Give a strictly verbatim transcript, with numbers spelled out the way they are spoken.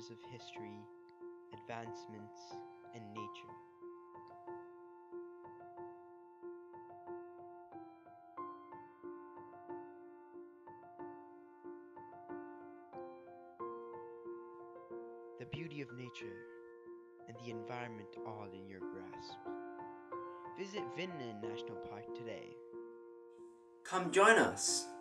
wonders of history, advancements, and nature. The beauty of nature and the environment all in your grasp. Visit Vinland National Park today. Come join us.